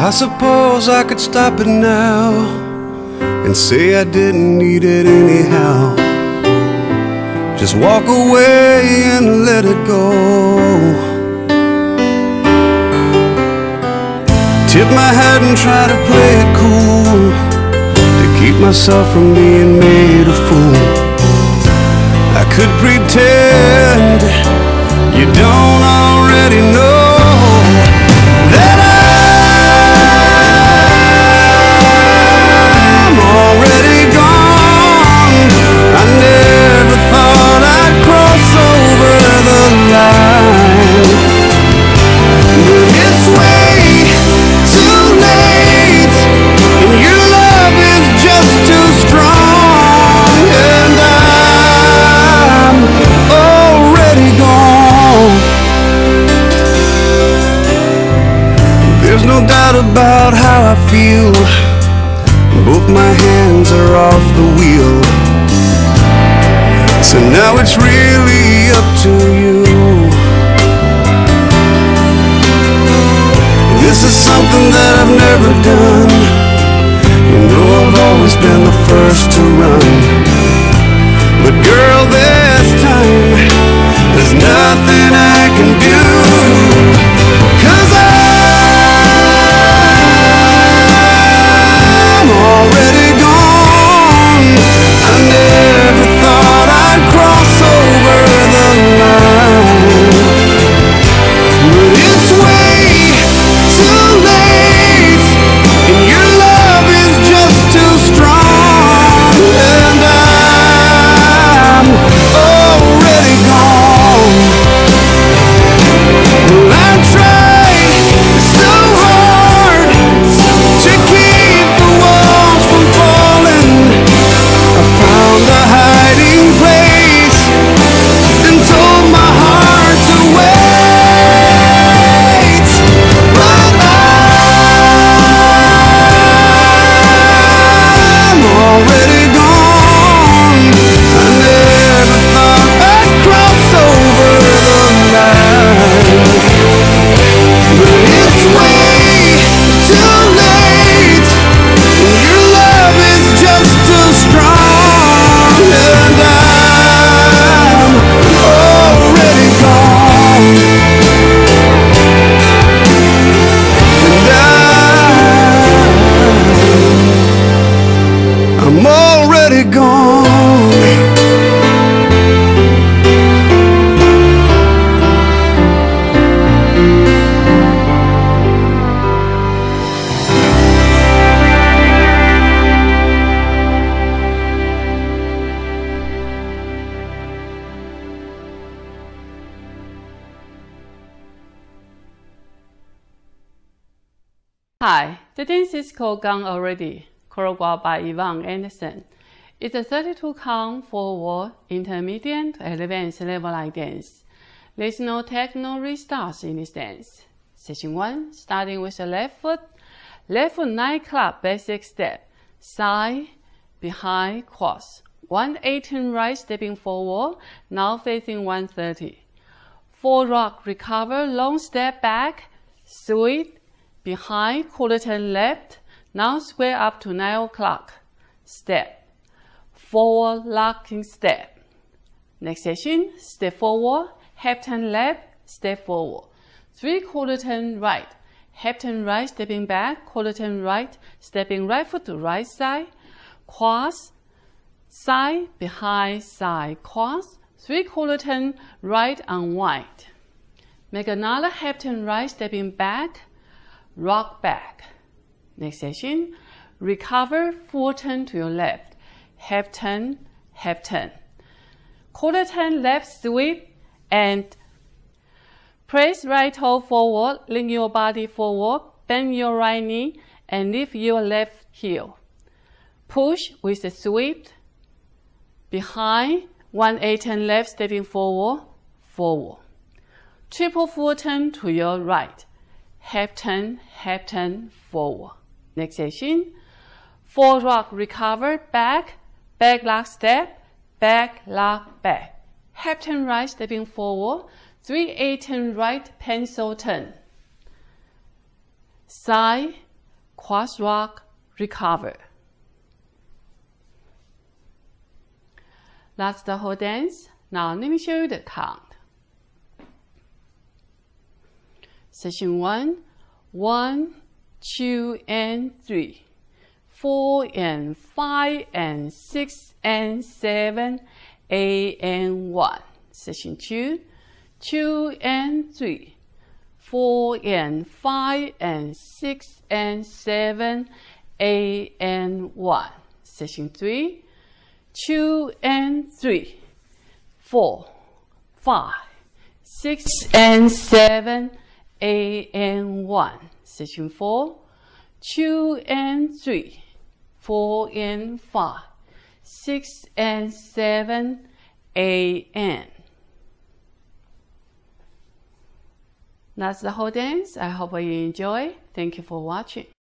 I suppose I could stop it now and say I didn't need it anyhow. Just walk away and let it go. Tip my hat and try to play it cool, to keep myself from being made a fool. I could pretend you don't already know that I'm already gone. I never thought I'd cross over the line, but it's way too late, and your love is just too strong, and I'm already gone. There's no doubt about how I feel. Both my hands are off the wheel, so now it's really up to you. This is something that I've never done. You know I've always been the first to run, but girl, this time there's nothing I can do, 'cause I'm already gone. I never thought I'd cross over the line, but it's way too late, and your love is just too strong, and I'm already gone. Well, I tried so hard to keep the walls from falling. I found a hiding place and told my heart to wait, but I'm already gone. I never thought I'd cross over the line, but it's way too late, and your love is just too strong, and I'm already gone, and I'm already gone. Hi, the dance is called Gone Already, choreographed by Yvonne Anderson. It's a 32 count forward, intermediate, and advanced level line dance. There's no techno restarts in this dance. Section 1, starting with the left foot 9-clap basic step, side, behind, cross. 118 right stepping forward, now facing 130. 4 rock recover, long step back, sweep, behind, quarter turn left, now square up to 9 o'clock, step, forward locking step. Next section, step forward, half turn left, step forward, 3/4 turn right, half turn right, stepping back, quarter turn right, stepping right foot to right side, cross, side, behind, side, cross, 3/4 turn right unwind. Make another half turn right, stepping back, rock back. Next section, recover, full turn to your left, half turn, quarter turn left sweep, and press right toe forward, lean your body forward, bend your right knee, and lift your left heel. Push with the sweep, behind, 118 left, stepping forward, triple full turn to your right, half turn, forward. Next section, 4 rock recover, back lock step, back lock back. Half turn right, stepping forward, 3/8 turn right, pencil turn. Side, crosswalk, recover. That's the whole dance. Now let me show you the count. Section 1, 1, 2, and 3, 4, and 5, and 6, and 7, 8, and 1. Section 2, 2, and 3, 4, and 5, and 6, and 7, 8, and 1. Section 3, 2, and 3, 4, 5, 6, and 7, 8, and 1. Section 4, 2, and 3, 4, and 5, 6, and 7, 8, and. That's the whole dance. I hope you enjoy. Thank you for watching.